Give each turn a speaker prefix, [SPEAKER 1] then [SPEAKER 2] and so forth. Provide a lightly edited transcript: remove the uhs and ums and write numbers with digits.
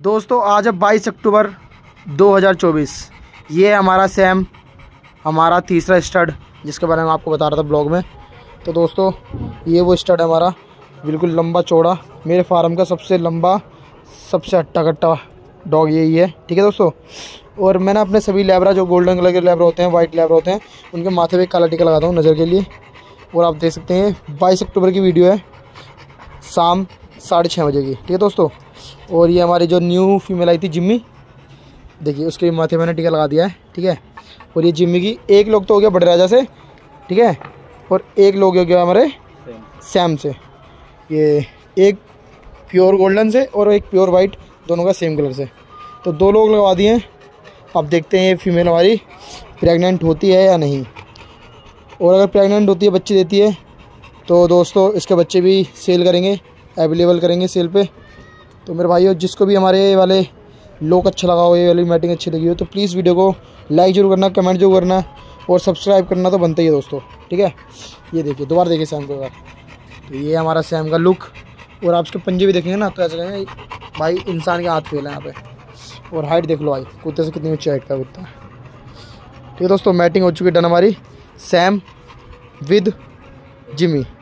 [SPEAKER 1] दोस्तों आज है 22 अक्टूबर 2024। ये है हमारा सैम, हमारा तीसरा स्टड जिसके बारे में आपको बता रहा था ब्लॉग में। तो दोस्तों ये वो स्टड है हमारा, बिल्कुल लंबा चौड़ा, मेरे फार्म का सबसे लंबा सबसे हट्टा कट्टा डॉग यही है। ठीक है दोस्तों। और मैंने अपने सभी लैब्रा जो गोल्डन कलर के लैब्रा होते हैं, वाइट लैब्रा होते हैं, उनके माथे पे काला टीका लगाता हूँ नज़र के लिए। और आप देख सकते हैं 22 अक्टूबर की वीडियो है, शाम 6:30 बजे की। ठीक है दोस्तों। और ये हमारी जो न्यू फीमेल आई थी जिम्मी, देखिए उसके माथे मैंने टीका लगा दिया है। ठीक है। और ये जिम्मी की एक लोग तो हो गया बड़े राजा से, ठीक है, और एक लोग हो गया हमारे सैम से। ये एक प्योर गोल्डन से और एक प्योर वाइट, दोनों का सेम कलर से। तो 2 लोग लगवा दिए हैं। अब देखते हैं ये फीमेल हमारी प्रेग्नेंट होती है या नहीं। और अगर प्रेग्नेंट होती है, बच्चे देती है, तो दोस्तों इसके बच्चे भी सेल करेंगे, अवेलेबल करेंगे सेल पे। तो मेरे भाइयों, जिसको भी हमारे वाले लोग अच्छा लगा हो, ये वाली मैटिंग अच्छी लगी हो, तो प्लीज़ वीडियो को लाइक जरूर करना, कमेंट जरूर करना और सब्सक्राइब करना तो बनता ही है दोस्तों। ठीक है। ये देखिए, दोबारा देखिए सैम को। तो ये हमारा सैम का लुक। और आप इसके पंजे भी देखेंगे ना तो ऐसा कहेंगे भाई इंसान के हाथ फेल है यहाँ पे। और हाइट देख लो भाई, कुत्ते से कितनी ऊँची हाइट का कुत्ता है। ठीक है दोस्तों, मैटिंग हो चुकी है डन हमारी सैम विद जिमी।